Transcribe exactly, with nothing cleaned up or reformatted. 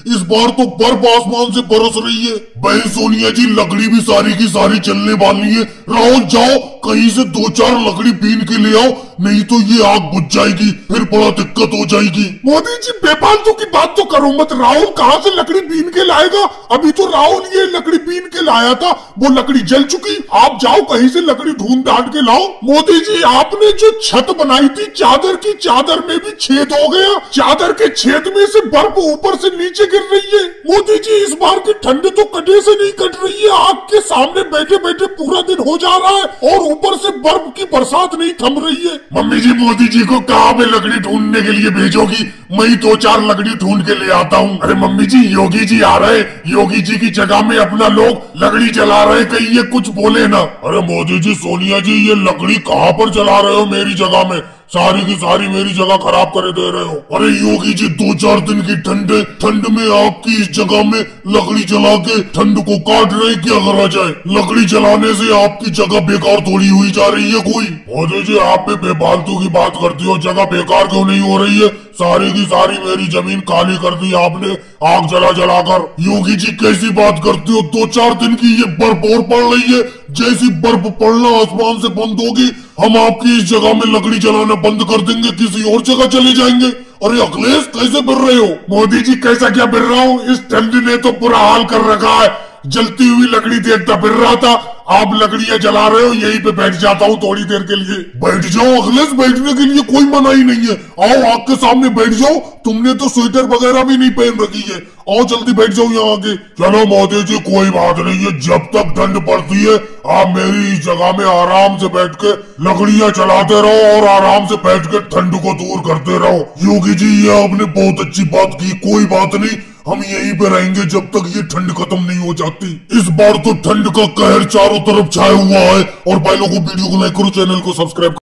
इस बार तो बर्फ आसमान से बरस रही है। बहन सोनिया जी लकड़ी भी सारी की सारी चलने वाली है। राहुल जाओ कहीं से दो चार लकड़ी बीन के ले आओ, नहीं तो ये आग बुझ जाएगी, फिर बड़ा दिक्कत हो जाएगी। मोदी जी बेफालतू की बात तो करो मत। राहुल कहाँ से लकड़ी बीन के लाएगा? अभी तो राहुल ये लकड़ी बीन के लाया था, वो लकड़ी जल चुकी। आप जाओ कहीं से लकड़ी ढूंढ ढांड के लाओ। मोदी जी आपने जो छत बनाई थी चादर की, चादर में भी छेद हो गया। चादर के छेद में से बर्फ ऊपर से नीचे गिर रही है। मोदी जी इस बार की ठंड तो कटे से नहीं कट रही है। आग के सामने बैठे बैठे पूरा दिन हो जा रहा है और ऊपर से बर्फ की बरसात नहीं थम रही है। मम्मी जी मोदी जी को कहाँ पे लकड़ी ढूंढने के लिए भेजोगी? मैं ही दो चार लकड़ी ढूंढ के ले आता हूँ। अरे मम्मी जी योगी जी आ रहे, योगी जी की जगह में अपना लोग लकड़ी जला रहे, कहीं ये कुछ बोले ना। अरे मोदी जी सोनिया जी ये लकड़ी कहाँ पर जला रहे हो मेरी जगह में? सारी की सारी मेरी जगह खराब करे दे रहे हो। अरे योगी जी दो चार दिन की ठंड है, ठंड में आपकी इस जगह में लकड़ी जला के ठंड को काट रहे, क्या करा जाए? लकड़ी जलाने से आपकी जगह बेकार थोड़ी हुई जा रही है कोई? मोदी जी आप पे बेफालतू की बात करती हो, जगह बेकार क्यों नहीं हो रही है? सारी की सारी मेरी जमीन खाली कर दी आपने आग जला जलाकर। योगी जी कैसी बात करती हो? दो चार दिन की ये बर्फ और पड़ रही है, जैसी बर्फ पड़ना आसमान से बंद होगी हम आपकी इस जगह में लकड़ी जलाना बंद कर देंगे, किसी और जगह चले जाएंगे। अरे अखिलेश कैसे बिर रहे हो? मोदी जी कैसा क्या बिर रहा हूँ, इस ठंड ने तो बुरा हाल कर रखा है। जलती हुई लकड़ी देखता फिर रहा था, आप लकड़ियां जला रहे हो, यहीं पे बैठ जाता हूँ थोड़ी देर के लिए। बैठ जाओ अखिलेश, बैठने के लिए कोई मनाही नहीं है। आओ आग के सामने बैठ जाओ, तुमने तो स्वेटर वगैरह भी नहीं पहन रखी है। आओ जल्दी बैठ जाओ यहाँ आके। चलो मोदी जी कोई बात नहीं है, जब तक ठंड पड़ती है आप मेरी इस जगह में आराम से बैठ के लकड़ियां चलाते रहो और आराम से बैठ के ठंड को दूर करते रहो। योगी जी ये आपने बहुत अच्छी बात की, कोई बात नहीं, हम यहीं पे रहेंगे जब तक ये ठंड खत्म नहीं हो जाती। इस बार तो ठंड का कहर चारों तरफ छाया हुआ है। और भाई लोगों वीडियो को लाइक करो, चैनल को सब्सक्राइब